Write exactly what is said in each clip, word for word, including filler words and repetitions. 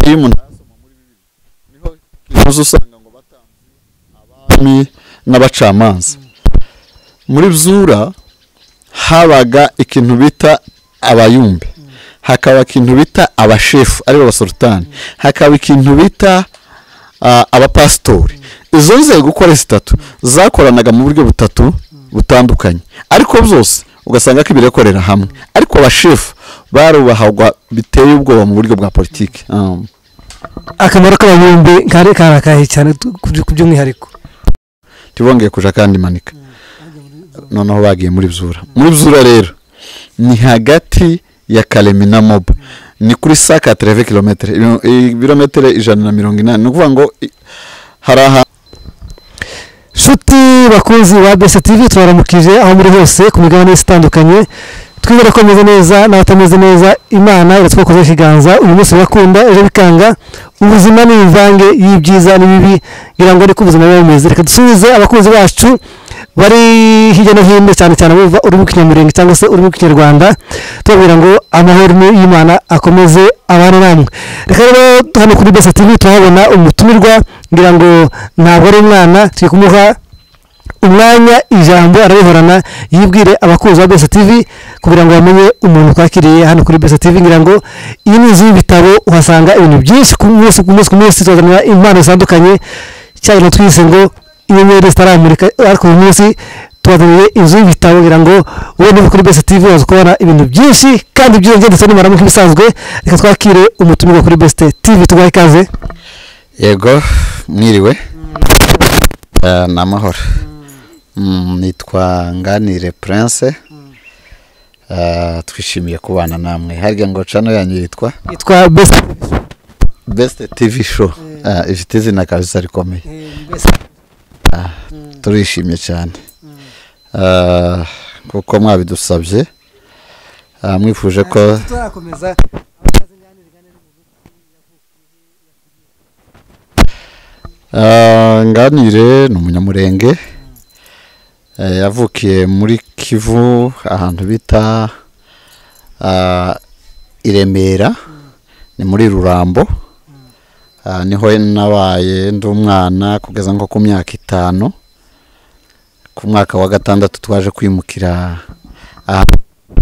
iyo umuntu asoma muri Bibiliya niho izo usanga ngo batanzi abami n'abacamanza. Muri Zura habaga ikintu bita abayumbe, hakaba ikintu bita abashefu ari abasultani, hakaba ikintu bita uh, abapastori. Izo nzego uko ari zitatu zakoranaga mu buryo butatu butandukanye, ariko byose ugasanga ko ibirekorera hamwe, ariko abashefu barubahagwa biteye ubwoba mu buryo bwa politiki. um. Akamaro k'abayumbe kare karakaye cyane ku by'umwihariko tibongeye kuja kandi manika noneho bagiye muri Zura. Muri Zura rero ni hagati ya Kalemi na Moba, ni kuri cent quatre-vingts kilometers, ibirometero ijana na mirongo inani. Ni ukuvuga ngo haraha shuti bakunzi ba B S T V twaramukije aho muri hose ku migabane itandukanye. Twizera ko meze neza n'abatameze neza, Imana iratwakoze ikiganza. Uyu munsi bakunda ejo bikanga, ubuzima ni imvange y'ibyiza n'ibibi, ngira ngo ariko ubuzima bumeze. Reka dusubize abakunzi bacu bari hirya no hino, cyane cyane bumva uri mu Kinyamurenge cyangwa se uri mu Kinyarwanda, tubabwira ngo amahoro y'Imana akomeze abana namwe. Reka rero hano kuri B S T V tuhabona umutumirwa, ngira ngo ntabwo ari umwana, turi kumuha umwanya ijambo arabihorana yibwire abakunzi ba B S T V kugira ngo bamenye umuntu twakiriye hano kuri B S T V. Ngira ngo iyi ni inzu y'ibitabo, uhasanga ibintu byinshi ku munsi ku munsi ku munsi, tuzanira impano zitandukanye, cyane no twise ngo inyenyeri zitaramurika, ariko uyu munsi tubazaniye inzu y'ibitabo. Ngira ngo wowe niba kuri B S T V waza kubona ibintu byinshi kandi byinshi ndetse n'imaramu nk'ibisanzwe. Reka twakire umutumirwa kuri B S T V, tubahe ikaze. Yego, mwiriwe. uh, namahoro. Mm, nitwa Nganire Prince. Uh, twishimiye kubana namwe. Harya ngo channel yanyu yitwa yitwa Best Best T V show. Uh, ifite izina kabisa rikomeye. Uh, turishimye cyane. Uh, kuko mwabidusabye. Uh, mwifuje ko turakomeza. Uh, Nganire ni umunyamurenge. Uh, yavukiye muri Kivu ahantu bita uh, Iremera, ni muri Rurambo. Uh, niho nabaye ndi umwana kugeza nko ku myaka itanu. Ku mwaka wa gatandatu twaje kwimukira ahantu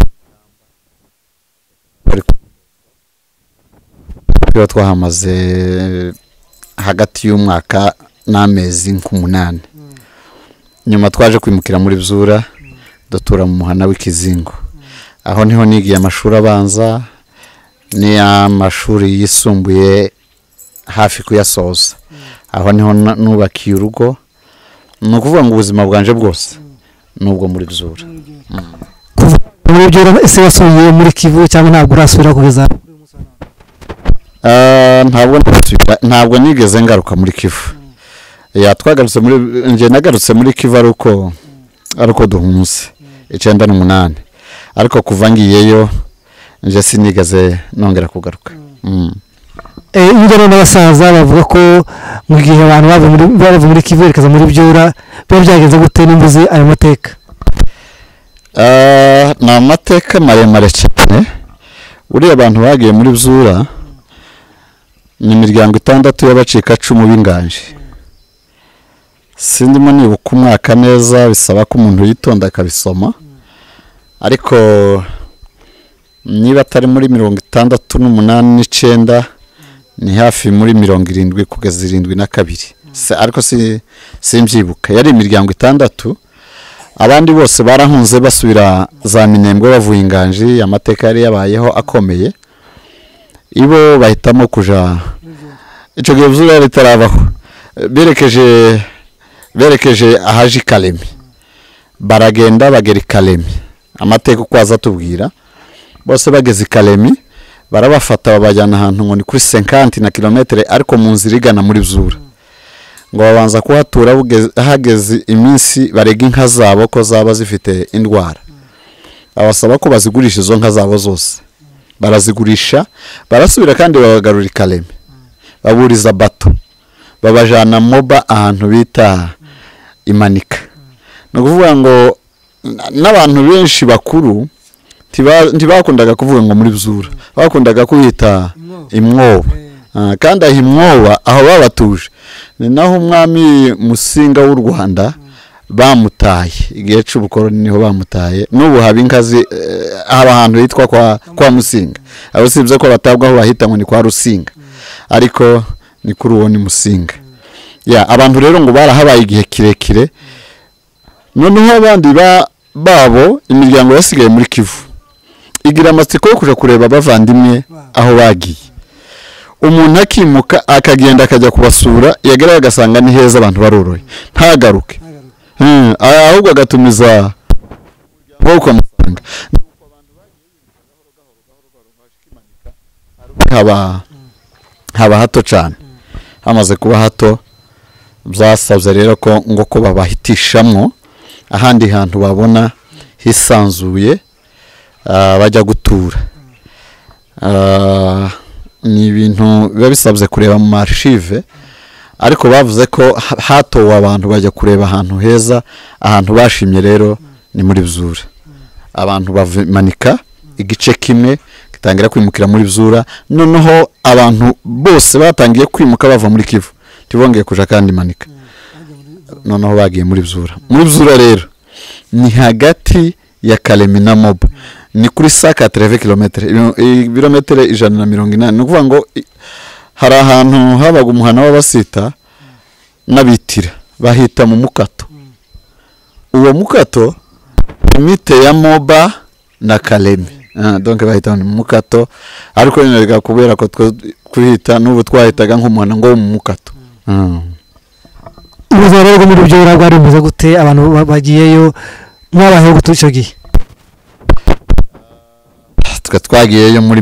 twahamaze hagati y'umwaka n'amezi nk'umunani. Nyuma twaje kwimukira muri Zura, dutura mu muhana w'Ikizingo. Aho niho nigiye amashuri abanza n'amashuri yisumbuye hafi kuyasoza. Aho niho nubakiye urugo. Ni ukuvuga ngo ubuzima bwanje bwose nubwo muri Zura. Muri byo ese wasubiye muri Kivu cyangwa ntabwo urasubira kugeza? Uh, ntabwo ntabwo nigeze ngaruka muri Kivu. Ya twagarutse muri nje nagarutse muri Kivu aruko aruko duhunze icyenda n'umunani, ariko kuva ngiyeyo nje sinigeze nongera kugaruka. Mm. Eh ingero n'abasaza bavuga ko mu gihe abantu bava muri bava muri Kivu rekaza muri Byura byo byagenze gute n'imbuzi ayo mateka? Uh, na mateka maremare cyane. Uri abantu bagiye muri Zura ni imiryango itandatu y'abacika cumu b'inganje. Sindimo nibuka umwaka neza, bisaba ko umuntu yitonda akabisoma, ariko niba atari muri mirongo itandatu n'umunani n'icenda ni hafi muri mirongo irindwi kugeza irindwi na kabiri. Ariko si simbyibuka. Yari imiryango itandatu, abandi bose barahunze basubira za Minembwe bavuye inganje. Amateka yari yabayeho akomeye, ibo bahitamo kuja ico gihe Zura ritarabaho, berekeje berekeje ahaji Kalemi, baragenda bagera Kalemi. Amateka kwaza tubwira bose bageze Kalemi barabafata babajyana ahantu ngo ni kuri cinquante na kilometre, ariko mu nzira igana muri Zura. Ngo babanza kuhatura hageze iminsi barega inka zabo ko zaba zifite indwara. Abasaba ko bazigurisha izo nka zabo zose. Barazigurisha, barasubira kandi babagarura Kalemi. Baburiza bato, babajana Moba ahantu bita Imanika. No kuvuga ngo n'abantu benshi bakuru ntibakundaga kuvuga ngo muri Zura, bakundaga kuhita Imwobo. kandi aho imwoba aho babatuje ni naho umwami Musinga w'u Rwanda bamutaye igihe cy'ubukoroni niho bamutaye n'ubu haba inkazi haba ahantu hitwa kwa kwa Musinga abo sibye ko batabwaho bahita ngo ni kwa Rusinga ariko ni kuri uwo ni Musinga ya abantu rero ngo barahabaye igihe kirekire noneho abandi ba babo imiryango yasigaye muri Kivu igira amatsiko yo kuja kureba abavandimwe aho bagiye umuntu akimuka akagenda akajya kubasura yageraga agasanga ni heza abantu baroroye ntagaruke hmm ahubwo agatumiza boko amusanga haba haba hato cyane hamaze kuba hato byasabye rero ko ngo ko babahitishamwo ahandi hantu babona hisanzuye bajya gutura ni ibintu biba bisabye kureba mu archive ariko bavuze ko hatowe abantu bajya kureba ahantu heza ahantu bashimye rero ni muri Bzura abantu bamanika igice kimwe gitangira kwimukira muri Bzura noneho abantu bose batangiye kwimuka bava muri Kivu tibongeye kuja kandi manika noneho bagiye muri Bzura muri Bzura rero ni hagati ya Kalemi na Moba ni kuri saka treve kilometre ibirometero ijana na mirongo inani nukuvuga ngo hari ahantu habaga umuhana w'abasita nabitira bahita mu mukato uwo mukato imite ya Moba na Kalemi ah donc bahita mu mukato ariko nyerega kubera ko twihita n'ubu twahitaga nk'umuhana ngo mu mukato ubuzima rero muri byo bwari bumeze gute abantu bagiyeyo mwabaho gutuca gihe twa twagiyeyo muri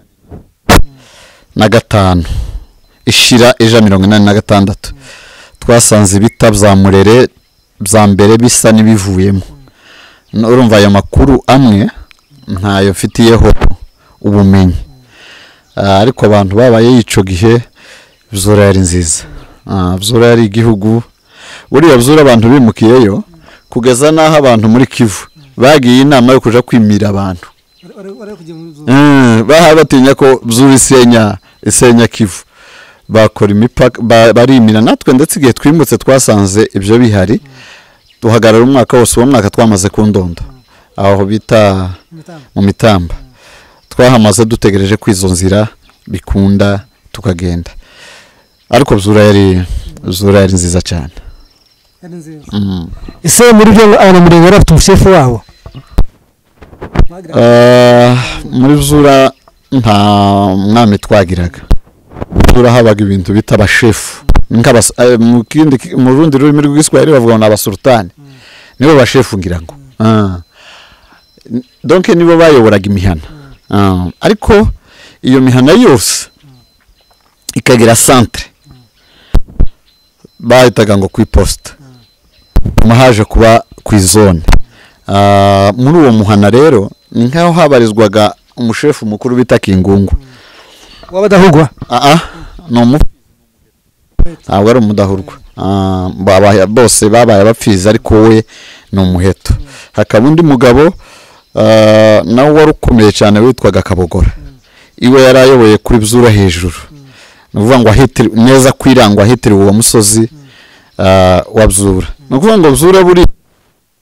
na gatanu ishira eja mirongo inani na gatandatu twasanze ibita bya Murere bya mbere bisa n'ibivuyemo urumva ayo makuru amwe ntayo mfitiyeho ubumenyi ariko abantu babaye yico gihe Bzura yari nziza Bzura yari igihugu buriya Bzura abantu bimukiyeyo kugeza naho abantu muri Kivu bagiye inama yo kuja kwimira abantu eh baha batinya ko Bzura isenya isenya Kivu bakora imipaka barimira natwe ndetse igihe twimutse twasanze ibyo bihari duhagarara umwaka wose uwo mwaka twamaze ku Ndondo aho bita mu Mitamba twahamaze dutegereje kwizo nzira bikunda tukagenda ariko Bzura yari Bzura yari nziza cyane ese muri byo abana murengera afite umushefu wabo muri Bzura nta mwami twagiraga Bzura habaga ibintu bita abashefu mu kindi mu rundi rurimi rw'Igiswahili bavuga ngo abasultani nibo bashefu ngira ngo donc nibo bayoboraga imihana ariko iyo mihana yose ikagira centre bahitaga ngo ku poste mahaje kuba ku zone muri uwo muhana rero ni nkaho habarizwaga umushefu mukuru bita Kingungu wabadahugwa a a no mu ntabwo ari umudahurwa baba bose babaye abapfiza ariko we ni umuheto hakaba undi mugabo nawe wari ukomeye cyane witwaga Kabogora iwe yarayoboye kuri Bzura hejuru nuvuga ngo ahitira neza kwirangwa ahitira uwo musozi wa Bzura nukuvuga ngo Bzura buri